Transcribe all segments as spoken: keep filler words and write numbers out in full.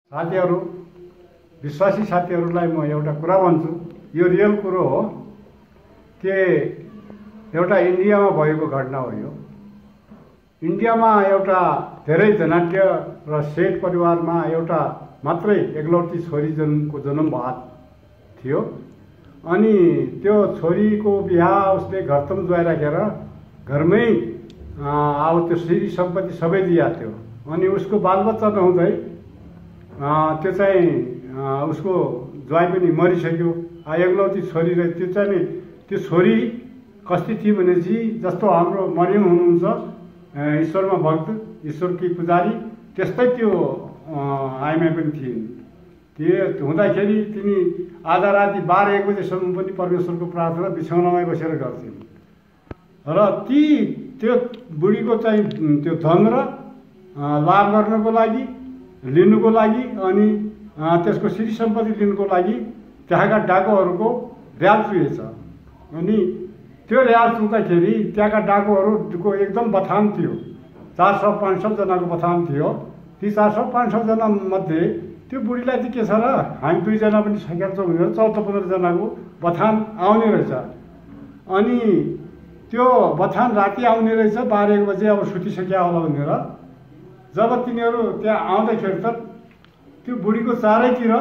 साथीहरू, विश्वासी साथीहरूलाई म एउटा कुरा भन्छु, यो रियल कुरो हो कि एउटा इन्डियामा भएको घटना हो। यो इन्डियामा एउटा धेरै धनाढ्य र सेठ परिवारमा एउटा मात्रै एकलौटी छोरी जन्मको जन्म भएको थियो। अनि त्यो छोरीको बिहा उसले घरतम जुवाई राखेर घरमै अब त्यो श्री सम्पत्ति सबै दिएको थियो। अनि उसको बालबच्चा नहुँदै त्यो चाहिँ उसको ज्वाइँ पनि मरिसक्यो। एकलौटी छोरी रहे। त्यो चाहिँ त्यो छोरी कस्ती थिए भनेपछि जस्तो हाम्रो मरियम हुनुहुन्छ ईश्वरमा भक्त, ईश्वरकी पुजारी, त्यस्तै त्यो आइमा पनि थिइन्। त्यो हुँदाखेरि तिनी आधा राति बाह्र एक बजेसम्म पनि परमेश्वरको प्रार्थना बिछौनामै बसेर गर्थिन्। र ती त्यो बुढीको चाहिँ त्यो धन र लाभ गर्नको लागि लिनुको लागि अनि त्यसको श्री सम्पत्ति लिनुको लागि त्यहाँका डाकुहरूको र्याल चुहेछ। अनि त्यो र्याल चुक्दाखेरि त्यहाँका डाकुहरूको एकदम बथान थियो। चार सौ पाँच सौजनाको बथान थियो। ती चार सौ पाँच सौजना मध्ये त्यो बुढीलाई चाहिँ के छ र हामी दुईजना पनि सकेका छौँ भनेर चौध पन्ध्रजनाको बथान आउने रहेछ। अनि त्यो बथान राति आउने रहेछ बाह्र एक बजे, अब सुतिसक्या होला भनेर। जब तिनीहरू त्यहाँ आउँदाखेरि त त्यो बुढीको चारैतिर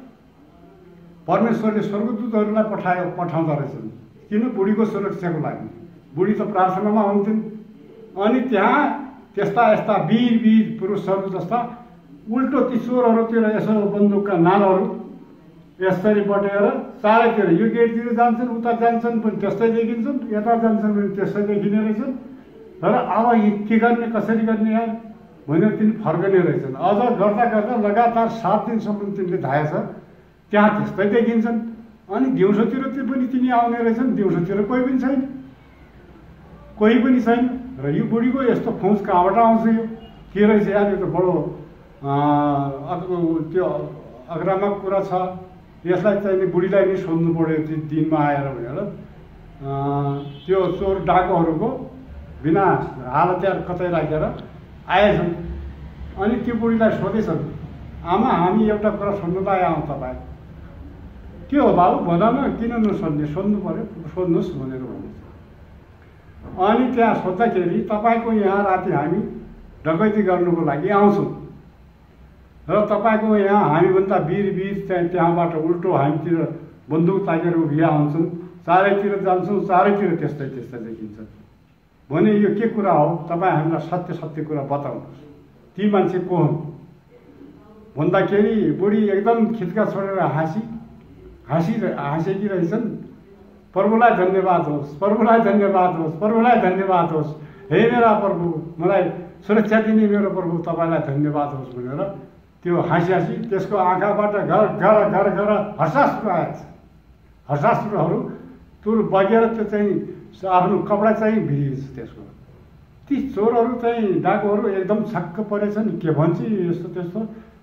परमेश्वरले स्वर्गदूतहरूलाई पठायो पठाउँदो रहेछन्। किन? बुढीको सुरक्षाको लागि। बुढी त प्रार्थनामा हुन्थिन्। अनि त्यहाँ त्यस्ता यस्ता वीर वीर पुरुषहरू जस्ता उल्टो ती चोरहरूतिर यसो बन्दुकका नालहरू यसरी बटेर चारैतिर यो गेटतिर जान्छन्, उता जान्छन् पनि त्यस्तै देखिन्छन्, यता जान्छन् पनि त्यस्तै देखिने रहेछन्। र अब के गर्ने कसरी गर्ने यार भनेर तिनी फर्कने रहेछन्। अझ गर्दा गर्दा लगातार सात दिनसम्म तिनले धाएछ त्यहाँ त्यस्तै देखिन्छन्। अनि दिउँसोतिर त्यो पनि तिनी आउने रहेछन्। दिउँसोतिर कोही पनि छैन, कोही पनि छैन। र यो बुढीको यस्तो खोज कहाँबाट आउँछ? यो के रहेछ यार? यो त बडो त्यो अग्रामक कुरा छ। यसलाई चाहिँ बुढीलाई नै सोध्नु पऱ्यो त्यो दिनमा आएर भनेर त्यो चोर डाकुहरूको बिना हाल हतियार कतै राखेर आएछन्। अनि त्यो बुढीलाई सोधेछन्, आमा हामी एउटा कुरा सोध्नुलाई आउँ तपाईँ। के हो बाबु भन न, किन नसोध्ने? सोध्नु पऱ्यो, सोध्नुहोस् भनेर भनेछ। अनि त्यहाँ सोद्धाखेरि तपाईँको यहाँ राति हामी डकैती गर्नुको लागि आउँछौँ र तपाईँको यहाँ हामीभन्दा वीर वीर चाहिँ त्यहाँबाट उल्टो हामीतिर बन्दुक ताकेर उभिया हुन्छन्, चारैतिर जान्छौँ, चारैतिर त्यस्तै त्यस्तै देखिन्छ भने यो के कुरा हो? तपाईँ हामीलाई सत्य सत्य कुरा बताउनुहोस्। ती मान्छे को हुन् भन्दाखेरि बुढी एकदम खिच्का छोडेर हाँसी हाँसी हाँसेकी रहेछन्। प्रभुलाई धन्यवाद होस्, प्रभुलाई धन्यवाद होस्, प्रभुलाई धन्यवाद होस्, हे मेरा प्रभु, मलाई सुरक्षा दिने मेरो प्रभु तपाईँलाई धन्यवाद होस् भनेर त्यो हाँसी हाँसी त्यसको आँखाबाट घर घर घर घर हर्षाश्रु आएछ। हर्षाश्रुहरू तुर बगेर त्यो चाहिँ आफ्नो कपडा चाहिँ भिजेछ त्यसको। ती चोरहरू चाहिँ डाकुहरू एकदम छक्क परेछन्। के भन्छ यस्तो त्यस्तो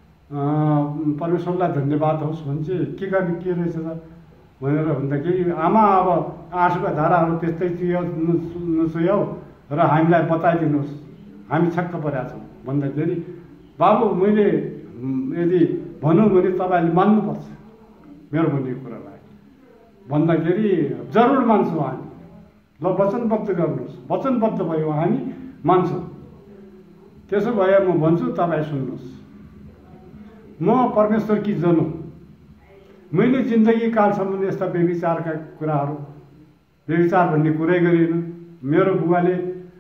परमेश्वरलाई धन्यवाद होस् भन्छ। के गर्ने के रहेछ त भनेर भन्दाखेरि आमा अब आँसुका धाराहरू त्यस्तै चुयो नचुयाउ र हामीलाई बताइदिनुहोस्, हामी छक्क परेका छौँ भन्दाखेरि बाबु मैले यदि भनौँ भने तपाईँले मान्नुपर्छ मेरो भन्ने कुरालाई भन्दाखेरि जरुर मान्छौँ हामी। ल वचनबद्ध गर्नुहोस्। वचनबद्ध भयो हामी मान्छौँ। त्यसो भए म भन्छु तपाईँ सुन्नुहोस्। म परमेश्वर कि जन हुँ। मैले जिन्दगी कालसम्म यस्ता व्यभिचारका कुराहरू व्यभिचार भन्ने कुरै गरिनँ। मेरो बुवाले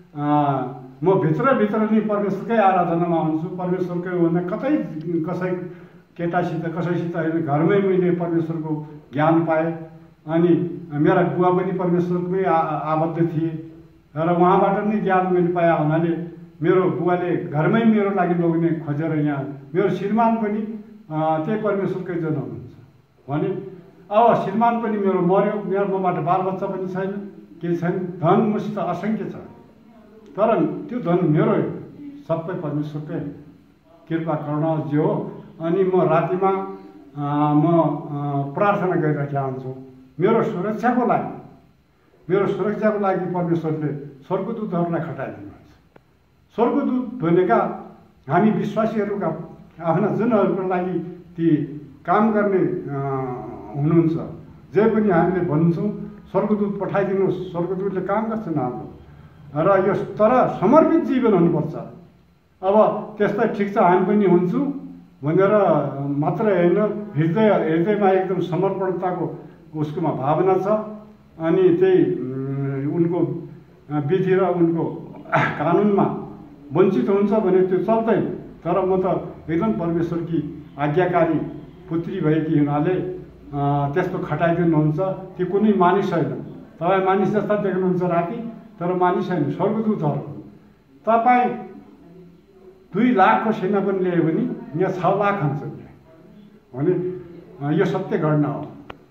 म भित्रभित्र नै परमेश्वरकै आराधनामा हुन्छु। परमेश्वरकै भन्दा कतै कसै केटासित कसैसित होइन, घरमै मैले परमेश्वरको ज्ञान पाएँ। अनि मेरा बुवा पनि परमेश्वरमै आबद्ध थिए र उहाँबाट नै ज्ञान मैले पाए हुनाले मेरो बुवाले घरमै मेरो लागि लग्ने खोजेर यहाँ मेरो श्रीमान पनि त्यही परमेश्वरकै जन हुनुहुन्छ भने अब श्रीमान पनि मेरो मर्यो, मेरो मबाट बालबच्चा पनि छैन, केही छैन, धन मसित असङ्ख्य छ। तर त्यो धन मेरो सबै परमेश्वरकै कृपा करुणा जे हो। अनि म रातिमा म प्रार्थना गरिरहेका हुन्छु मेरो सुरक्षाको लागि। मेरो सुरक्षाको लागि परमेश्वरले स्वर्गदूतहरूलाई खटाइदिनुहुन्छ। स्वर्गदूत भनेका हामी विश्वासीहरूका आफ्ना जुनहरूको लागि ती काम गर्ने हुनुहुन्छ, जे पनि हामीले भन्छौँ स्वर्गदूत पठाइदिनुहोस्, स्वर्गदूतले काम गर्छन् हाम्रो र यो तर समर्पित जीवन हुनुपर्छ। अब त्यस्तै ठिक छ हामी पनि हुन्छौँ भनेर मात्र होइन, हृदय हृदयमा एकदम समर्पणताको उसकोमा भावना छ अनि त्यही उनको विधि र उनको कानुनमा वञ्चित हुन्छ भने त्यो चल्दैन। तर म त एकदम परमेश्वरकी आज्ञाकारी पुत्री भएकी हुनाले त्यस्तो खटाइदिनुहुन्छ। त्यो कुनै मानिस होइन, तपाईँ मानिस जस्ता देख्नुहुन्छ राति, तर मानिस होइन, स्वर्गदूतहरू। तपाईँ दुई लाखको सेना पनि ल्यायो भने यहाँ छ लाख हुन्छन् भने यो सत्य घटना हो।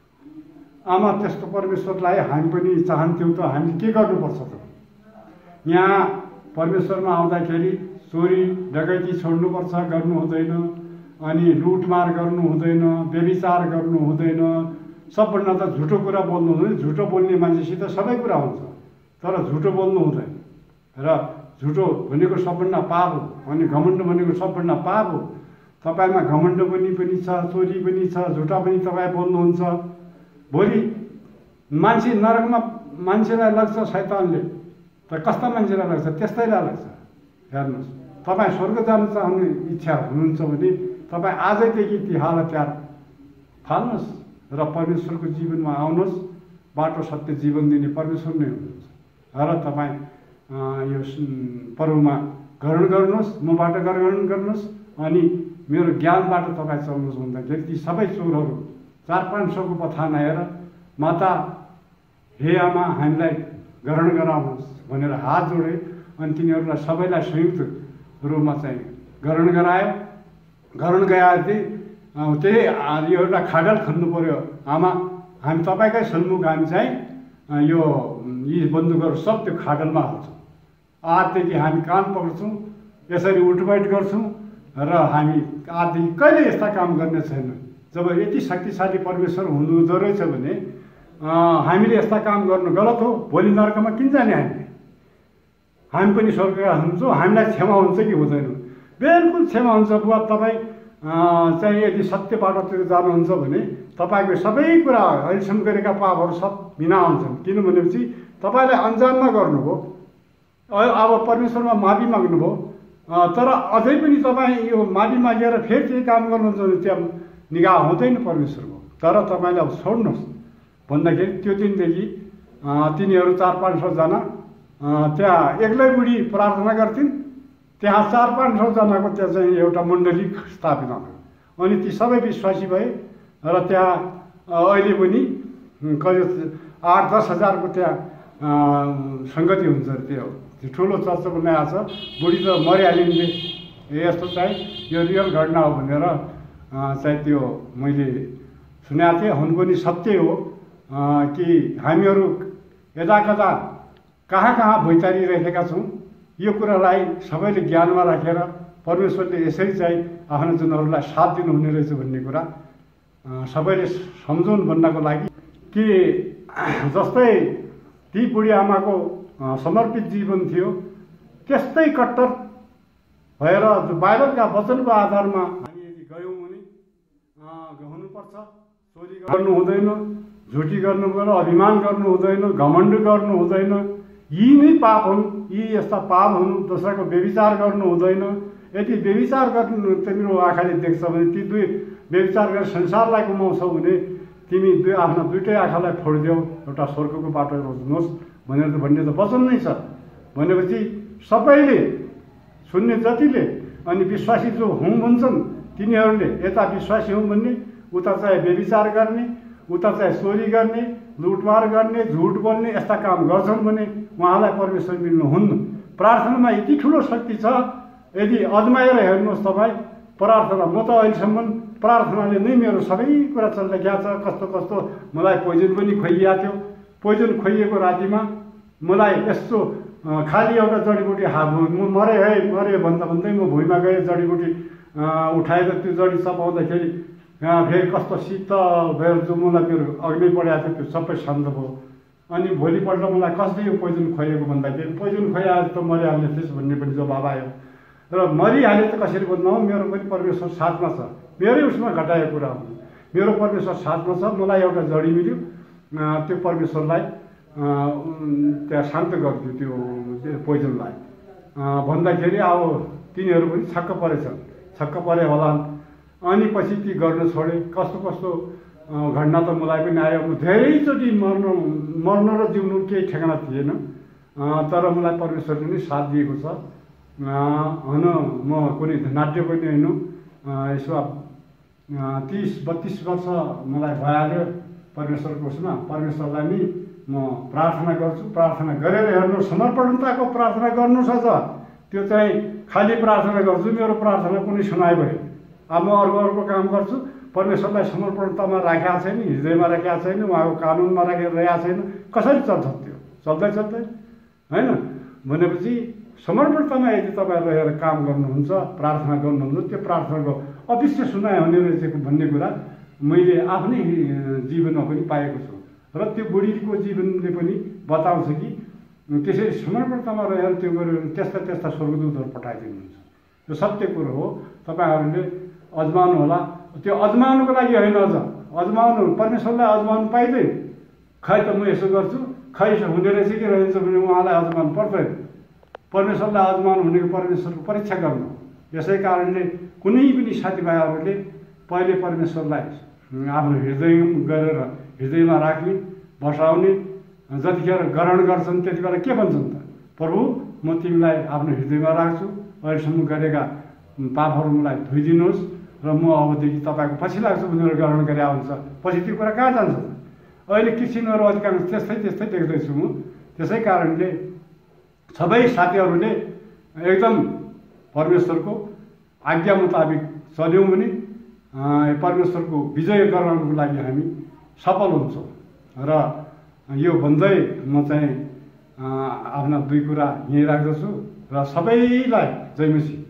आमा त्यस्तो परमेश्वरलाई हामी पनि चाहन्थ्यौँ त हामी के गर्नुपर्छ त? यहाँ परमेश्वरमा आउँदाखेरि चोरी डकैती छोड्नुपर्छ, गर्नु हुँदैन, अनि लुटमार गर्नु हुँदैन, व्यभिचार गर्नु हुँदैन, सबभन्दा त झुटो कुरा बोल्नु हुँदैन। झुटो बोल्ने मान्छेसित सबै कुरा हुन्छ, तर झुटो बोल्नु हुँदैन। र झुटो भनेको सबभन्दा पाप हो, अनि घमण्ड भनेको सबभन्दा पाप हो। तपाईँमा घमण्ड पनि पनि छ, चोरी पनि छ, झुटा पनि तपाईँ बोल्नुहुन्छ। भोलि मान्छे नरकमा मान्छेलाई लाग्छ शैतानले, त कस्ता मान्छेलाई लाग्छ? त्यस्तैलाई लाग्छ। हेर्नुहोस्, तपाईँ स्वर्ग जान चाहने इच्छा हुनुहुन्छ भने तपाईँ आजैदेखि ती हालहतियार फाल्नुहोस् र परमेश्वरको जीवनमा आउनुहोस्। बाटो सत्य जीवन दिने परमेश्वर नै हुनुहुन्छ र तपाईँ यो पर्वमा ग्रहण गर्नुहोस्, मबाट ग्रहण गर्नुहोस् अनि मेरो ज्ञानबाट तपाईँ चल्नुहोस् भन्दाखेरि ती सबै चोरहरू चार पाँच सौको बथान आएर माता हे आमा हामीलाई ग्रहण गराउनुहोस् भनेर हात जोडे अनि तिनीहरूलाई सबैलाई संयुक्त रूपमा चाहिँ ग्रहण गरायो। ग्रहण गराएपछि त्यही यो एउटा खाडल खन्नु पर्यो, आमा हामी तपाईँकै सन्मुख हामी चाहिँ यो यी बन्दुकहरू सब त्यो खाडलमा हाल्छौँ। आजदेखि हामी कान पक्र्छौँ, यसरी उठबैठ गर्छौँ र हामी आजदेखि कहिले यस्ता काम गर्ने छैन। जब यति शक्तिशाली परमेश्वर हुनुहुँदो रहेछ भने हामीले यस्ता काम गर्नु गलत हो। भोलि नर्कमा किन जाने? हामी हामी पनि स्वर्गका हुन्छौँ, हामीलाई क्षमा हुन्छ कि हुँदैन? बिल्कुल क्षमा हुन्छ बुवा। तपाईँ चाहिँ यदि सत्य बाटोतिर जानुहुन्छ भने तपाईँको सबै कुरा अहिलेसम्म गरेका पापहरू सब बिना हुन्छन्। किन भनेपछि तपाईँले अन्जानमा गर्नुभयो, अब परमेश्वरमा माफी माग्नुभयो, तर अझै पनि तपाईँ यो माफी मागेर फेरि त्यही काम गर्नुहुन्छ भने त्यहाँ निगाह हुँदैन परमेश्वरको। तर तपाईँले अब छोड्नुहोस् भन्दाखेरि त्यो दिनदेखि तिनीहरू चार पाँच सौजना त्यहाँ एक्लै बुढी प्रार्थना गर्थिन्, त्यहाँ चार पाँच सौजनाको त्यहाँ चाहिँ एउटा मण्डली स्थापित भयो अनि ती सबै विश्वासी भए र त्यहाँ अहिले पनि करिब आठ दस हजारको त्यहाँ सङ्गति हुन्छ। त्यो ठुलो चर्च बनाएको छ। बुढी त मरिहालिन्थे, यस्तो चाहिँ यो रियल घटना हो भनेर चाहिँ त्यो मैले सुनेको थिएँ। हुन पनि सत्य हो कि हामीहरू यता कता कहाँ कहाँ भैँचारिरहेका छौँ। यो कुरालाई सबैले ज्ञानमा राखेर परमेश्वरले यसरी चाहिँ आफ्नो जनहरूलाई साथ दिनुहुने रहेछ भन्ने कुरा सबैले सम्झौँ भन्नको लागि कि जस्तै ती बुढी आमाको समर्पित जीवन थियो त्यस्तै कट्टर भएर बाइबलका वचनको आधारमा हामी यदि गयौँ भने हुनुपर्छ। चोरी गर्नु हुँदैन, झुटी गर्नु हुँदैन, अभिमान गर्नु हुँदैन, घमण्ड गर्नु हुँदैन। यी नै पाप हुन्, यी यस्ता पाप हुन्। दोस्रोको व्यभिचार गर्नु हुँदैन। यदि व्यभिचार गर्नु तिम्रो आँखाले देख्छ भने ती दुई व्यभिचार गरेर संसारलाई गुमाउँछौ भने तिमी दुई आफ्ना दुइटै आँखालाई फोडिदेऊ, एउटा स्वर्गको बाटो रोज्नुहोस् भनेर भन्ने त वचन नै छ। भनेपछि सबैले सुन्ने जतिले अनि विश्वासी जो हुँ भन्छन् तिनीहरूले यता विश्वासी हुँ भन्ने, उता चाहिँ व्यभिचार गर्ने, उता चाहिँ चोरी गर्ने, लुटमार गर्ने, झुट बोल्ने यस्ता काम गर्छन् भने उहाँलाई परमेश्वर मिल्नुहुन्न। प्रार्थनामा यति ठुलो शक्ति छ। यदि अजमाएर हेर्नुहोस् तपाईँ प्रार्थना। म त अहिलेसम्म प्रार्थनाले नै मेरो सबै कुरा चलिरहेको छ। कस्तो कस्तो मलाई पोइजन पनि खुवाइएको थियो। पोइजन खुवाइएको रातिमा मलाई यस्तो खालि एउटा जडीबुटी हात म मरेँ है मरेँ भन्दा भन्दै म भुइँमा गएँ, जडीबुटी उठाएर त्यो जडी चपाउँदाखेरि फेरि कस्तो शीतल भएर जो मलाई मेरो अग्नि पढाएको थियो त्यो सबै शान्त भयो। अनि भोलिपल्ट मलाई कसले यो पोइजन खुवाइएको भन्दाखेरि पोइजन खुवाइहाल्यो त मरिहाल्ने थिएछ भन्ने पनि जवाब आयो। र मरिहाले त कसरी भन्नु हो, मेरो पनि परमेश्वर साथमा छ, मेरै उसमा घटाएको कुरा हो। मेरो परमेश्वर साथमा छ, मलाई एउटा जडी मिल्यो, त्यो परमेश्वरलाई त्यहाँ शान्त गरिदियो त्यो पोइजनलाई भन्दाखेरि अब तिनीहरू पनि छक्क परेछन्, छक्क परे होला। अनि पछि ती गर्न छोडे। कस्तो कस्तो घटना त मलाई पनि आयो। म धेरैचोटि मर्न मर्न र जिउनु केही ठेगाना थिएन, तर मलाई परमेश्वरले नै साथ दिएको छ। होइन म कुनै नाट्य पनि होइन, यसो तिस बत्तिस वर्ष मलाई भइहाल्यो परमेश्वरको उसमा। परमेश्वरलाई नै म प्रार्थना गर्छु। प्रार्थना गरेर हेर्नु, समर्पणताको प्रार्थना गर्नुहोस्। अझ त्यो चाहिँ खालि प्रार्थना गर्छु, मेरो प्रार्थना कुनै सुनाइ भयो। अब म अर्को अर्को काम गर्छु, परमेश्वरलाई समर्पणतामा राखेको छैन, हृदयमा राखेको छैन, उहाँको कानुनमा राखेर रहेको छैन, कसरी चल्छ त्यो? चल्दै चल्दैन होइन। भनेपछि समर्पणतामा यदि तपाईँ रहेर काम गर्नुहुन्छ, प्रार्थना गर्नुहुन्छ, त्यो प्रार्थनाको अवश्य सुनाइ हुने रहेछ भन्ने कुरा मैले आफ्नै जीवनमा पनि पाएको छु। र त्यो बुढीको जीवनले पनि बताउँछ कि त्यसरी समर्पणतामा रहेर त्यो गरेर त्यस्ता त्यस्ता स्वर्गदूतहरू पठाइदिनुहुन्छ। यो सत्य कुरो हो, तपाईँहरूले अजमाउनु होला। त्यो अजमाउनुको लागि होइन, अझ अजमाउनु, परमेश्वरलाई अजमाउनु पाइँदैन। खै त म यसो गर्छु, खै हुँदो रहेछ कि रहन्छ भने उहाँलाई अजमाउनु पर्दैन। परमेश्वरलाई अजमाउनु भनेको परमेश्वरको परीक्षा गर्नु। यसै कारणले कुनै पनि साथीभाइहरूले पहिले परमेश्वरलाई आफ्नो हृदय गरेर हृदयमा राख्ने, बसाउने, जतिखेर ग्रहण गर्छन् त्यति बेला के भन्छन् त? प्रभु म तिमीलाई आफ्नो हृदयमा राख्छु, अहिलेसम्म गरेका पापहरू मलाई धोइदिनुहोस् र म अबदेखि तपाईँको पछि लाग्छु भनेर ग्रहण गरे हुन्छ। पछि त्यो कुरा कहाँ जान्छ? अहिले क्रिस्चियनहरू अधिकांश त्यस्तै त्यस्तै देख्दैछु म। त्यसै कारणले सबै साथीहरूले एकदम परमेश्वरको आज्ञा मुताबिक चल्यौँ भने परमेश्वरको विजय गराउनको लागि हामी सफल हुन्छौँ। र यो भन्दै म चाहिँ आफ्ना दुई कुरा यहीँ राख्दछु र सबैलाई जय मसीह।